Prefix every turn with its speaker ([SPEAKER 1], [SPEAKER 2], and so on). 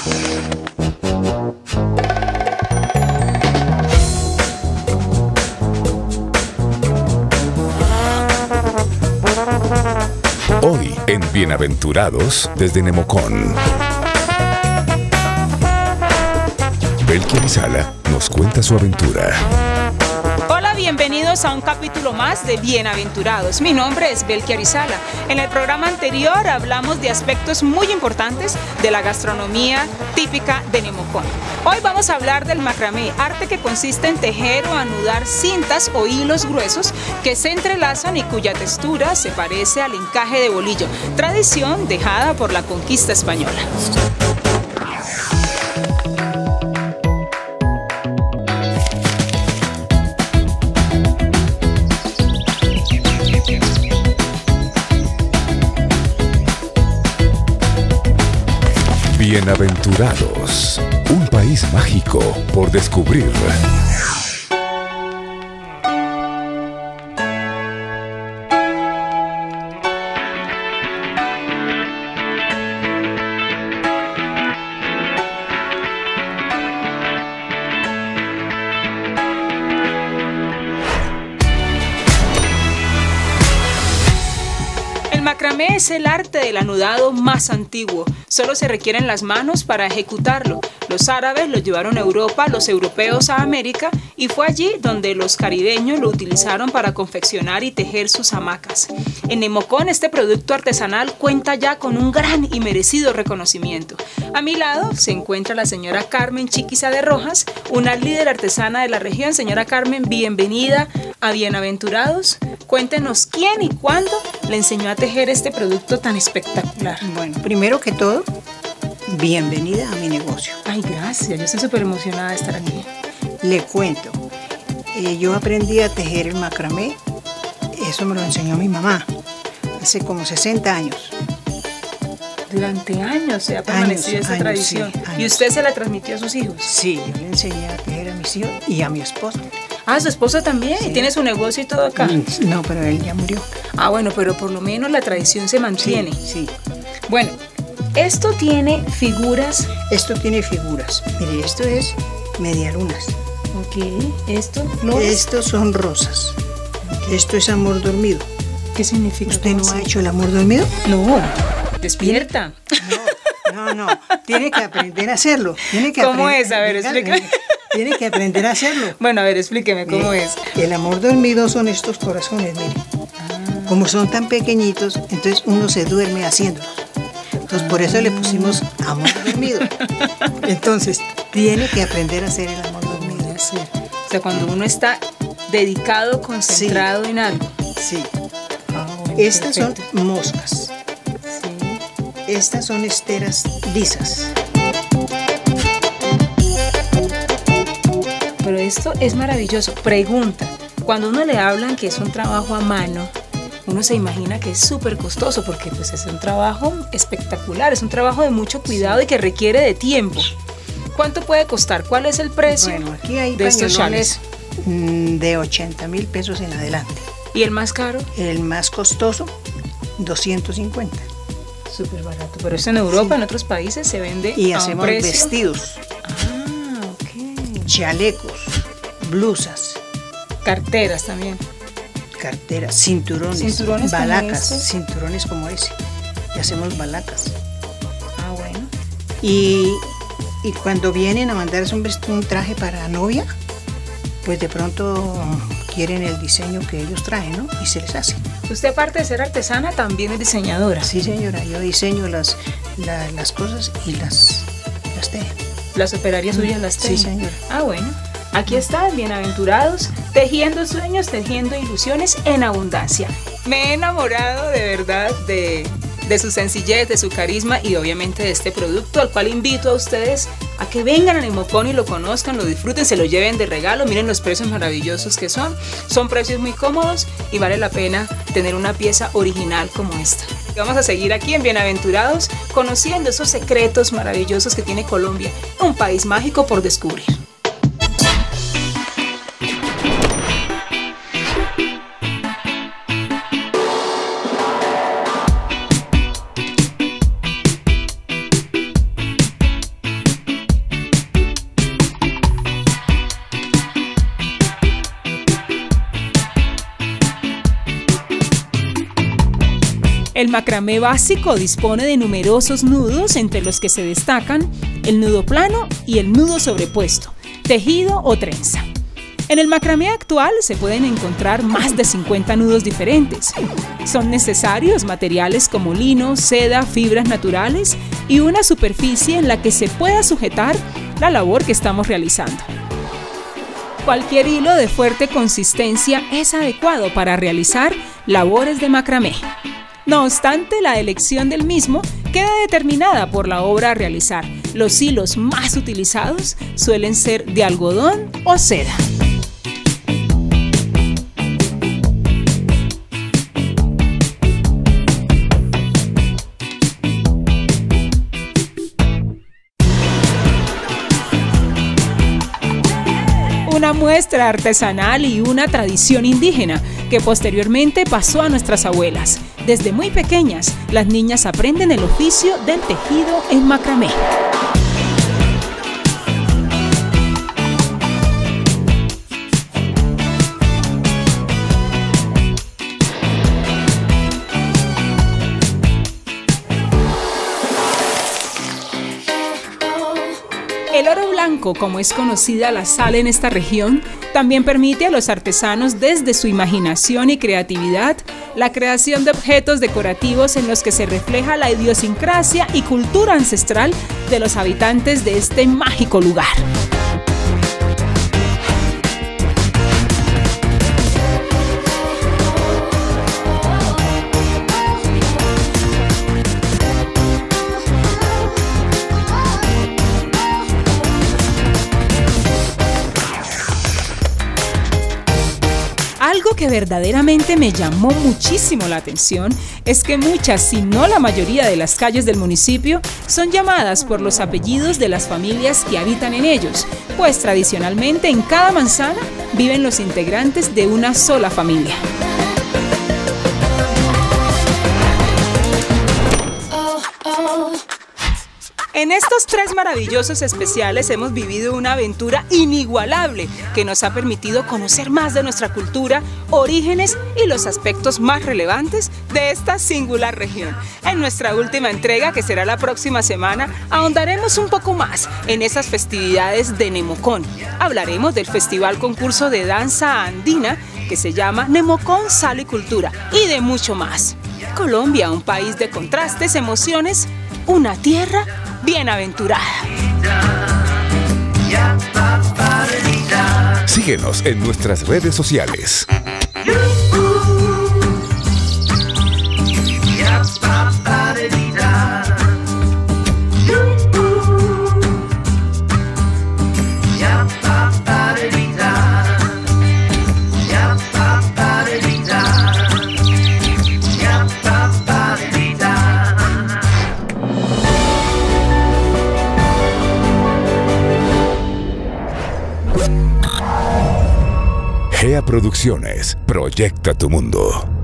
[SPEAKER 1] Hoy en Bienaventurados desde Nemocón. Belki Arizala nos cuenta su aventura.
[SPEAKER 2] Hola, bienvenidos a un capítulo más de Bienaventurados. Mi nombre es Belki Arizala. En el programa anterior hablamos de aspectos muy importantes de la gastronomía típica de Nemocón. Hoy vamos a hablar del macramé, arte que consiste en tejer o anudar cintas o hilos gruesos que se entrelazan y cuya textura se parece al encaje de bolillo, tradición dejada por la conquista española.
[SPEAKER 1] Bienaventurados, un país mágico por descubrir.
[SPEAKER 2] El macramé es el arte del anudado más antiguo. Solo se requieren las manos para ejecutarlo. Los árabes lo llevaron a Europa, los europeos a América, y fue allí donde los caribeños lo utilizaron para confeccionar y tejer sus hamacas. En Nemocón, este producto artesanal cuenta ya con un gran y merecido reconocimiento. A mi lado se encuentra la señora Carmen Chiquiza de Rojas, una líder artesana de la región. Señora Carmen, bienvenida a Bienaventurados. Cuéntenos quién y cuándo le enseñó a tejer este producto tan espectacular.
[SPEAKER 3] Bueno, primero que todo, bienvenida a mi negocio.
[SPEAKER 2] Ay, gracias, yo estoy súper emocionada de estar aquí.
[SPEAKER 3] Le cuento, yo aprendí a tejer el macramé, eso me lo enseñó mi mamá, hace como 60 años.
[SPEAKER 2] Durante años se ha permanecido esta tradición.
[SPEAKER 3] Sí, años.
[SPEAKER 2] ¿Y usted se la transmitió a sus hijos?
[SPEAKER 3] Sí, yo le enseñé a tejer a mis hijos y a mi esposo.
[SPEAKER 2] Ah, su esposo también,
[SPEAKER 3] Sí.
[SPEAKER 2] tiene su negocio y todo acá.
[SPEAKER 3] No, pero él ya murió.
[SPEAKER 2] Ah, bueno, pero por lo menos la tradición se mantiene.
[SPEAKER 3] Sí.
[SPEAKER 2] Bueno, esto tiene figuras.
[SPEAKER 3] Esto tiene figuras. Mire, esto es medialunas.
[SPEAKER 2] Ok, esto, flores.
[SPEAKER 3] Estos son rosas. Esto es amor dormido.
[SPEAKER 2] ¿Qué significa?
[SPEAKER 3] ¿Usted no
[SPEAKER 2] ¿Cómo
[SPEAKER 3] ha
[SPEAKER 2] así?
[SPEAKER 3] hecho el amor dormido?
[SPEAKER 2] No, despierta.
[SPEAKER 3] No. Tiene que aprender a hacerlo.
[SPEAKER 2] ¿Cómo es? A ver, explíqueme.
[SPEAKER 3] Tiene que aprender a hacerlo.
[SPEAKER 2] Bueno, a ver, explíqueme cómo
[SPEAKER 3] Mire,
[SPEAKER 2] es.
[SPEAKER 3] El amor dormido son estos corazones, mire. Como son tan pequeñitos, entonces uno se duerme haciéndolos. Entonces por eso le pusimos amor dormido. Entonces tiene que aprender a hacer el amor dormido.
[SPEAKER 2] O sea, cuando uno está dedicado, concentrado en algo.
[SPEAKER 3] Sí.
[SPEAKER 2] Ah, bueno,
[SPEAKER 3] Estas
[SPEAKER 2] perfecto.
[SPEAKER 3] son moscas.
[SPEAKER 2] Sí.
[SPEAKER 3] Estas son esteras lisas.
[SPEAKER 2] Pero esto es maravilloso. Pregunta, cuando uno le hablan que es un trabajo a mano, uno se imagina que es súper costoso porque pues es un trabajo espectacular, es un trabajo de mucho cuidado y que requiere de tiempo. ¿Cuánto puede costar? ¿Cuál es el precio
[SPEAKER 3] Bueno, aquí hay
[SPEAKER 2] de estos
[SPEAKER 3] pañolones
[SPEAKER 2] chales?
[SPEAKER 3] de 80.000 pesos en adelante.
[SPEAKER 2] ¿Y el más caro?
[SPEAKER 3] El más costoso, 250.
[SPEAKER 2] Súper barato. Pero esto en Europa,
[SPEAKER 3] Sí.
[SPEAKER 2] en otros países, se vende
[SPEAKER 3] Y
[SPEAKER 2] a un
[SPEAKER 3] hacemos
[SPEAKER 2] precio.
[SPEAKER 3] vestidos,
[SPEAKER 2] Ah, ok.
[SPEAKER 3] chalecos, blusas,
[SPEAKER 2] Carteras también.
[SPEAKER 3] carteras, cinturones,
[SPEAKER 2] Cinturones como
[SPEAKER 3] balacas,
[SPEAKER 2] estos.
[SPEAKER 3] cinturones como ese. Y hacemos balacas.
[SPEAKER 2] Ah, bueno.
[SPEAKER 3] Y cuando vienen a mandarse un traje para novia, pues de pronto quieren el diseño que ellos traen, ¿no? Y se les hace.
[SPEAKER 2] Usted, aparte de ser artesana, también es diseñadora.
[SPEAKER 3] Sí, señora, yo diseño las cosas y las tejo.
[SPEAKER 2] Las operarias suyas las
[SPEAKER 3] Sí,
[SPEAKER 2] tejen.
[SPEAKER 3] señora.
[SPEAKER 2] Ah, bueno. Aquí están, bienaventurados, tejiendo sueños, tejiendo ilusiones en abundancia. Me he enamorado de verdad de su sencillez, de su carisma y obviamente de este producto, al cual invito a ustedes a que vengan a Nemocón y lo conozcan, lo disfruten, se lo lleven de regalo. Miren los precios maravillosos que son. Son precios muy cómodos y vale la pena tener una pieza original como esta. Vamos a seguir aquí en Bienaventurados, conociendo esos secretos maravillosos que tiene Colombia, un país mágico por descubrir. El macramé básico dispone de numerosos nudos, entre los que se destacan el nudo plano y el nudo sobrepuesto, tejido o trenza. En el macramé actual se pueden encontrar más de 50 nudos diferentes. Son necesarios materiales como lino, seda, fibras naturales y una superficie en la que se pueda sujetar la labor que estamos realizando. Cualquier hilo de fuerte consistencia es adecuado para realizar labores de macramé. No obstante, la elección del mismo queda determinada por la obra a realizar. Los hilos más utilizados suelen ser de algodón o seda. Una muestra artesanal y una tradición indígena que posteriormente pasó a nuestras abuelas. Desde muy pequeñas, las niñas aprenden el oficio del tejido en macramé. El oro blanco, como es conocida la sal en esta región, también permite a los artesanos, desde su imaginación y creatividad, la creación de objetos decorativos en los que se refleja la idiosincrasia y cultura ancestral de los habitantes de este mágico lugar. Algo que verdaderamente me llamó muchísimo la atención es que muchas, si no la mayoría de las calles del municipio son llamadas por los apellidos de las familias que habitan en ellos, pues tradicionalmente en cada manzana viven los integrantes de una sola familia. En estos 3 maravillosos especiales hemos vivido una aventura inigualable que nos ha permitido conocer más de nuestra cultura, orígenes y los aspectos más relevantes de esta singular región. En nuestra última entrega, que será la próxima semana, ahondaremos un poco más en esas festividades de Nemocón. Hablaremos del festival concurso de danza andina que se llama Nemocón Sal y Cultura y de mucho más. Colombia, un país de contrastes, emociones, una tierra bienaventurada.
[SPEAKER 1] Síguenos en nuestras redes sociales. GEA Producciones, proyecta tu mundo.